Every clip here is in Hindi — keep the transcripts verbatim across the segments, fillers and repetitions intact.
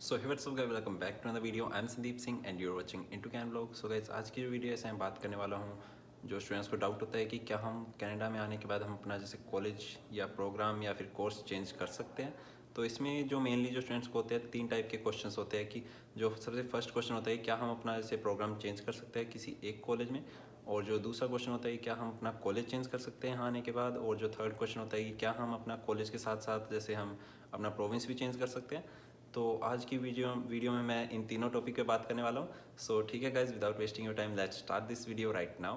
So hey what's up guys, welcome back to another video. I am Sandeep Singh and you are watching into can blog. So guys, आज की जो वीडियो है इसमें मैं बात करने वाला हूँ जो स्टूडेंट्स को डाउट होता है कि क्या हम कनाडा में आने के बाद हम अपना जैसे कॉलेज या प्रोग्राम या फिर कोर्स चेंज कर सकते हैं। तो इसमें जो मेनली जो स्टूडेंट्स को होते हैं तीन टाइप के क्वेश्चंस होते हैं कि जो सबसे फर्स्ट क्वेश्चन होता है क्या हम अपना जैसे प्रोग्राम चेंज कर सकते हैं किसी एक कॉलेज में, और जो दूसरा क्वेश्चन होता है क्या हम अपना कॉलेज चेंज कर सकते हैं यहाँ आने के बाद, और जो थर्ड क्वेश्चन होता है कि क्या हम अपना कॉलेज के साथ साथ जैसे हम अपना प्रोविंस भी चेंज कर सकते हैं। तो आज की वीडियो वीडियो में मैं इन तीनों टॉपिक पे बात करने वाला हूँ। सो ठीक है guys, without wasting your time let's start this video right now.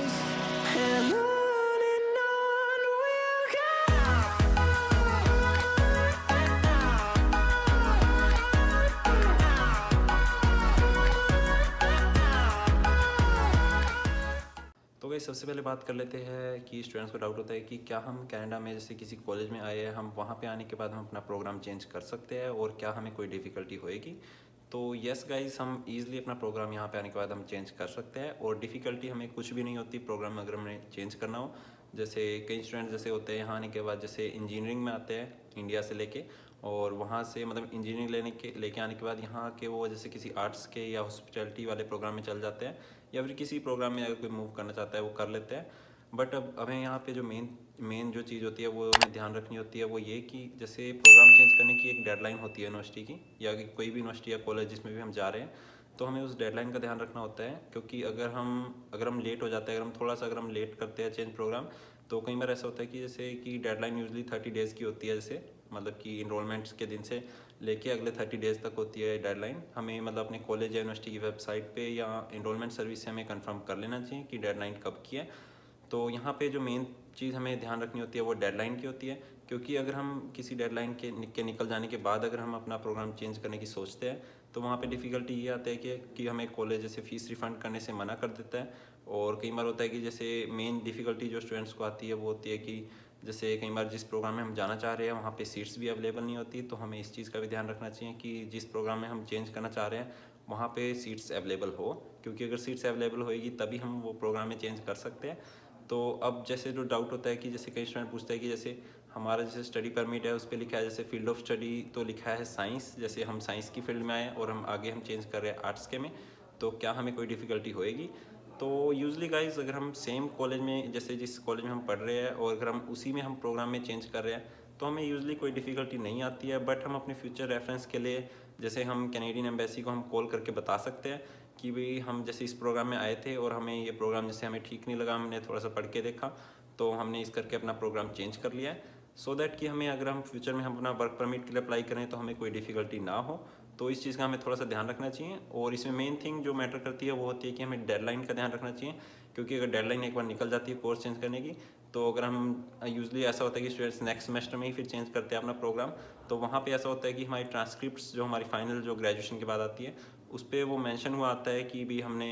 तो गाइस, सबसे पहले बात कर लेते हैं कि स्टूडेंट्स को डाउट होता है कि क्या हम कनाडा में जैसे किसी कॉलेज में आए हैं, हम वहाँ पे आने के बाद हम अपना प्रोग्राम चेंज कर सकते हैं और क्या हमें कोई डिफ़िकल्टी होएगी। तो यस गाइस, हम ईज़िली अपना प्रोग्राम यहाँ पे आने के बाद हम चेंज कर सकते हैं और डिफ़िकल्टी हमें कुछ भी नहीं होती प्रोग्राम अगर हमें चेंज करना हो। जैसे कई स्टूडेंट जैसे होते हैं यहाँ आने के बाद जैसे इंजीनियरिंग में आते हैं इंडिया से लेके, और वहाँ से मतलब इंजीनियरिंग लेने के लेके आने के बाद यहाँ के वो जैसे किसी आर्ट्स के या हॉस्पिटैलिटी वाले प्रोग्राम में चल जाते हैं, या फिर किसी प्रोग्राम में अगर कोई मूव करना चाहता है वो कर लेते हैं। बट अब हमें यहाँ पे जो मेन मेन जो चीज़ होती है वो हमें ध्यान रखनी होती है वो ये कि जैसे प्रोग्राम चेंज करने की एक डेडलाइन होती है यूनिवर्सिटी की, या कि कोई भी यूनिवर्सिटी या कॉलेज जिसमें भी हम जा रहे हैं, तो हमें उस डेडलाइन का ध्यान रखना होता है। क्योंकि अगर हम अगर हम लेट हो जाते हैं, अगर हम थोड़ा सा अगर हम लेट करते हैं चेंज प्रोग्राम, तो कई बार ऐसा होता है कि जैसे कि डेडलाइन यूजली थर्टी डेज़ की होती है, जैसे मतलब कि इनरोलमेंट्स के दिन से लेके अगले थर्टी डेज़ तक होती है डेडलाइन। हमें मतलब अपने कॉलेज या यूनिवर्सिटी की वेबसाइट पे या इनरोलमेंट सर्विस से हमें कंफर्म कर लेना चाहिए कि डेडलाइन कब की है। तो यहाँ पे जो मेन चीज़ हमें ध्यान रखनी होती है वो डेडलाइन की होती है। क्योंकि अगर हम किसी डेडलाइन के के निकल जाने के बाद अगर हम अपना प्रोग्राम चेंज करने की सोचते हैं, तो वहाँ पे डिफ़िकल्टी ये आता है कि कि हमें कॉलेज जैसे फ़ीस रिफ़ंड करने से मना कर देता है। और कई बार होता है कि जैसे मेन डिफ़िकल्टी जो स्टूडेंट्स को आती है वो होती है कि जैसे कई बार जिस प्रोग्राम में हम जाना चाह रहे हैं वहाँ पे सीट्स भी अवेलेबल नहीं होती। तो हमें इस चीज़ का भी ध्यान रखना चाहिए कि जिस प्रोग्राम में हम चेंज करना चाह रहे हैं वहाँ पे सीट्स अवेलेबल हो, क्योंकि अगर सीट्स अवेलेबल होएगी तभी हम वो प्रोग्राम में चेंज कर सकते हैं। तो अब जैसे जो डाउट होता है कि जैसे कई स्टूडेंट पूछते हैं कि जैसे हमारा जैसे स्टडी परमिट है उस पर लिखा है जैसे फील्ड ऑफ स्टडी तो लिखा है साइंस, जैसे हम साइंस की फील्ड में आए और हम आगे हम चेंज कर रहे हैं आर्ट्स के में, तो क्या हमें कोई डिफ़िकल्टी होएगी। तो यूजली गाइज, अगर हम सेम कॉलेज में जैसे जिस कॉलेज में हम पढ़ रहे हैं और अगर हम उसी में हम प्रोग्राम में चेंज कर रहे हैं तो हमें यूजली कोई डिफ़िकल्टी नहीं आती है। बट हम अपने फ्यूचर रेफरेंस के लिए जैसे हम कैनेडियन एम्बेसी को हम कॉल करके बता सकते हैं कि भाई हम जैसे इस प्रोग्राम में आए थे और हमें ये प्रोग्राम जैसे हमें ठीक नहीं लगा, हमने थोड़ा सा पढ़ के देखा तो हमने इस करके अपना प्रोग्राम चेंज कर लिया है। सो दैट कि हमें अगर हम फ्यूचर में हम अपना वर्क परमिट के लिए अप्लाई करें तो हमें कोई डिफ़िकल्टी ना हो। तो इस चीज़ का हमें थोड़ा सा ध्यान रखना चाहिए। और इसमें मेन थिंग जो मैटर करती है वो होती है कि हमें डेडलाइन का ध्यान रखना चाहिए। क्योंकि अगर डेडलाइन एक बार निकल जाती है कोर्स चेंज करने की, तो अगर हम यूजली ऐसा होता है कि स्टूडेंट्स नेक्स्ट सेमेस्टर में ही फिर चेंज करते हैं अपना प्रोग्राम, तो वहाँ पे ऐसा होता है कि हमारी ट्रांसक्रिप्ट्स जो हमारी फाइनल जो ग्रेजुएशन के बाद आती है उस पर वो मेंशन हुआ आता है कि भी हमने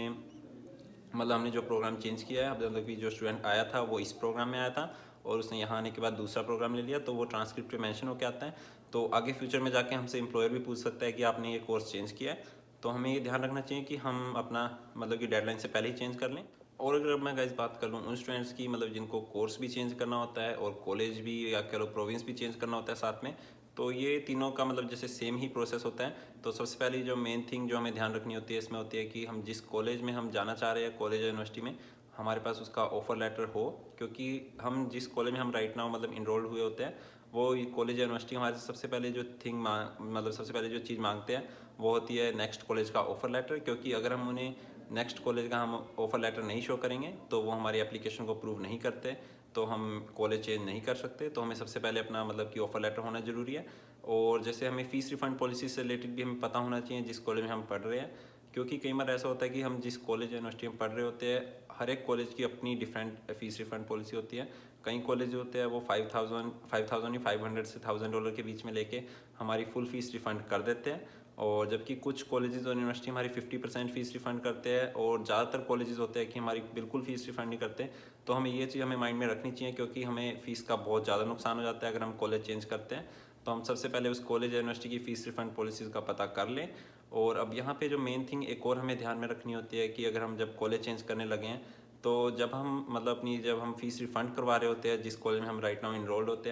मतलब हमने जो प्रोग्राम चेंज किया है, मतलब कि जो स्टूडेंट आया था वो इस प्रोग्राम में आया था और उसने यहाँ आने के बाद दूसरा प्रोग्राम ले लिया, तो वो ट्रांसक्रिप्ट पे मेंशन होकर आता है। तो आगे फ्यूचर में जाके हमसे एम्प्लॉयर भी पूछ सकता है कि आपने ये कोर्स चेंज किया है। तो हमें ये ध्यान रखना चाहिए कि हम अपना मतलब कि डेडलाइन से पहले ही चेंज कर लें। और अगर मैं गाइस बात कर लूँ उन स्टूडेंट्स की मतलब जिनको कोर्स भी चेंज करना होता है और कॉलेज भी या कह लो प्रोविंस भी चेंज करना होता है साथ में, तो ये तीनों का मतलब जैसे सेम ही प्रोसेस होता है। तो सबसे पहले जो मेन थिंग जो हमें ध्यान रखनी होती है इसमें होती है कि हम जिस कॉलेज में हम जाना चाह रहे हैं, कॉलेज या यूनिवर्सिटी में, हमारे पास उसका ऑफर लेटर हो। क्योंकि हम जिस कॉलेज में हम राइट नाउ मतलब इनरोल्ड हुए होते हैं वो कॉलेज या यूनिवर्सिटी हमारे से सबसे पहले जो थिंग मतलब सबसे पहले जो चीज़ मांगते हैं वो होती है नेक्स्ट कॉलेज का ऑफर लेटर। क्योंकि अगर हम उन्हें नेक्स्ट कॉलेज का हम ऑफर लेटर नहीं शो करेंगे तो वो हमारी एप्लीकेशन को अप्रूव नहीं करते, तो हम कॉलेज चेंज नहीं कर सकते। तो हमें सबसे पहले अपना मतलब कि ऑफर लेटर होना ज़रूरी है। और जैसे हमें फ़ीस रिफ़ंड पॉलिसी से रिलेटेड भी हमें पता होना चाहिए जिस कॉलेज में हम पढ़ रहे हैं। क्योंकि कई बार ऐसा होता है कि हम जिस कॉलेज या यूनिवर्सिटी में पढ़ रहे होते हैं हर एक कॉलेज की अपनी डिफरेंट फ़ीस रिफ़ंड पॉलिसी होती है। कई कॉलेज होते हैं वो फाइव थाउजेंड फाइव थाउजेंड या फाइव हंड्रेड से थाउजेंड डॉलर के बीच में लेके हमारी फुल फ़ीस रिफ़ंड कर देते हैं। और जबकि कुछ कॉलेजेस और यूनिवर्सिटी हमारी फिफ्टी परसेंट फ़ीस रिफ़ंड करते हैं और ज़्यादातर कॉलेजेस होते हैं कि हमारी बिल्कुल फ़ीस रिफ़ंड नहीं करते। तो हमें ये चीज़ हमें माइंड में रखनी चाहिए क्योंकि हमें फ़ीस का बहुत ज़्यादा नुकसान हो जाता है अगर हम कॉलेज चेंज करते हैं। तो हम सबसे पहले उस कॉलेज या यूनिवर्सिटी की फ़ीस रिफ़ंड पॉलिसीज़ का पता कर लें। और अब यहाँ पे जो मेन थिंग एक और हमें ध्यान में रखनी होती है कि अगर हम जब कॉलेज चेंज करने लगे हैं तो जब हम मतलब अपनी जब हम फ़ीस रिफ़ंड करवा रहे होते हैं जिस कॉलेज में हम राइट नाउ इनरोल्ड होते हैं,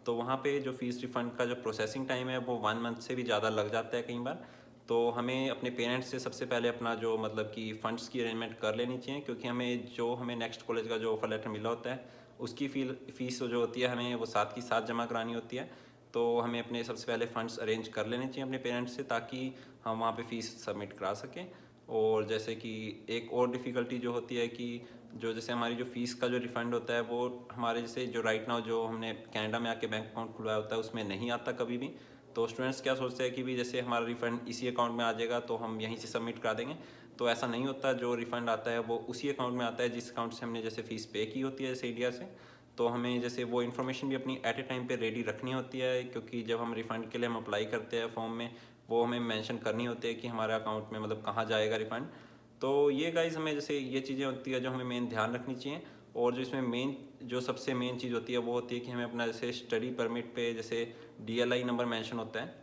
तो वहाँ पे जो फ़ीस रिफ़ंड का जो प्रोसेसिंग टाइम है वो वन मंथ से भी ज़्यादा लग जाता है कई बार। तो हमें अपने पेरेंट्स से सबसे पहले अपना जो मतलब कि फ़ंड्स की अरेंजमेंट कर लेनी चाहिए, क्योंकि हमें जो हमें नेक्स्ट कॉलेज का जो ऑफ़र लेटर मिला होता है उसकी फ़ील फ़ीस जो होती है हमें वो साथ की साथ जमा करानी होती है। तो हमें अपने सबसे पहले फ़ंड्स अरेंज कर लेने चाहिए अपने पेरेंट्स से, ताकि हम वहाँ पे फ़ीस सबमिट करा सकें। और जैसे कि एक और डिफ़िकल्टी जो होती है कि जो जैसे हमारी जो फ़ीस का जो रिफ़ंड होता है वो हमारे जैसे जो राइट नाउ जो हमने कनाडा में आके बैंक अकाउंट खुलवाया होता है उसमें नहीं आता कभी भी। तो स्टूडेंट्स क्या सोचते हैं कि भी जैसे हमारा रिफ़ंड इसी अकाउंट में आ जाएगा तो हम यहीं से सबमिट करा देंगे। तो ऐसा नहीं होता, जो रिफ़ंड आता है वो उसी अकाउंट में आता है जिस अकाउंट से हमने जैसे फ़ीस पे की होती है, जैसे इंडिया से। तो हमें जैसे वो इन्फॉर्मेशन भी अपनी एट ए टाइम पे रेडी रखनी होती है, क्योंकि जब हम रिफ़ंड के लिए हम अप्लाई करते हैं फॉर्म में, वो हमें मेंशन करनी होती है कि हमारे अकाउंट में मतलब कहाँ जाएगा रिफ़ंड। तो ये गाइज़ हमें जैसे ये चीज़ें होती है जो हमें मेन ध्यान रखनी चाहिए। और जो इसमें मेन जो सबसे मेन चीज़ होती है वो होती है कि हमें अपना जैसे स्टडी परमिट पे जैसे D L I number mention होता है,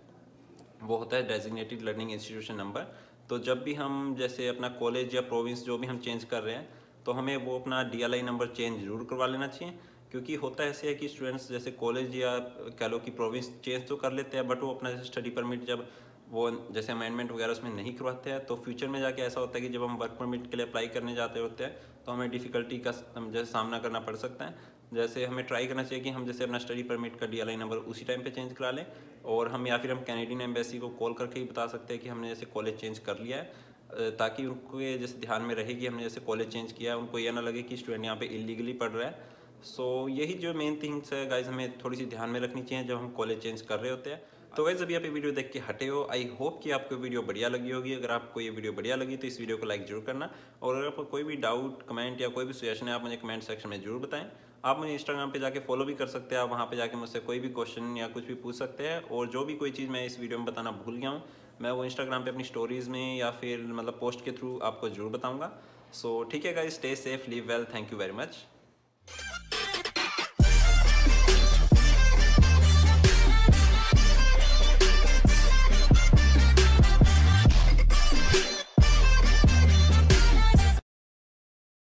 वो होता है डेजिग्नेटेड लर्निंग इंस्टीट्यूशन नंबर। तो जब भी हम जैसे अपना कॉलेज या प्रोविंस जो भी हम चेंज कर रहे हैं, तो हमें वो अपना D L I number change ज़रूर करवा लेना चाहिए। क्योंकि होता ऐसे है कि स्टूडेंट्स जैसे कॉलेज या कह लो कि प्रोविंस चेंज तो कर लेते हैं, बट वो अपना जैसे स्टडी परमिट जब वो जैसे अमेंडमेंट वगैरह उसमें नहीं करवाते हैं, तो फ्यूचर में जाके ऐसा होता है कि जब हम वर्क परमिट के लिए अप्लाई करने जाते होते हैं तो हमें डिफ़िकल्टी का जैसे सामना करना पड़ सकता है। जैसे हमें ट्राई करना चाहिए कि हम जैसे अपना स्टडी परमिट का डी एल आई नंबर उसी टाइम पे चेंज करा लें, और हम या फिर हम कैनेडियन एम्बेसी को कॉल करके ही बता सकते हैं कि हमने जैसे कॉलेज चेंज कर लिया है, ताकि उनको ये जैसे ध्यान में रहे कि हमने जैसे कॉलेज चेंज किया है, उनको ये ना लगे कि स्टूडेंट यहाँ पे इलीगली पढ़ रहा है। सो यही जो मेन थिंग्स है गाइज हमें थोड़ी सी ध्यान में रखनी चाहिए जब हम कॉलेज चेंज कर रहे होते हैं। तो गाइज अभी आप ये वीडियो देख के हटे हो, आई होप कि आपको वीडियो बढ़िया लगी होगी। अगर आपको ये वीडियो बढ़िया लगी तो इस वीडियो को लाइक जरूर करना, और अगर आपको कोई भी डाउट कमेंट या कोई भी सजेशन है आप मुझे कमेंट सेक्शन में जरूर बताएं। आप मुझे इंस्टाग्राम पे जाके फॉलो भी कर सकते हैं, आप वहाँ पे जाके मुझसे कोई भी क्वेश्चन या कुछ भी पूछ सकते हैं। और जो भी कोई चीज़ मैं इस वीडियो में बताना भूल गया हूँ, मैं वो इंस्टाग्राम पे अपनी स्टोरीज़ में या फिर मतलब पोस्ट के थ्रू आपको जरूर बताऊँगा। सो ठीक है guys, stay safe, live well, thank you very much.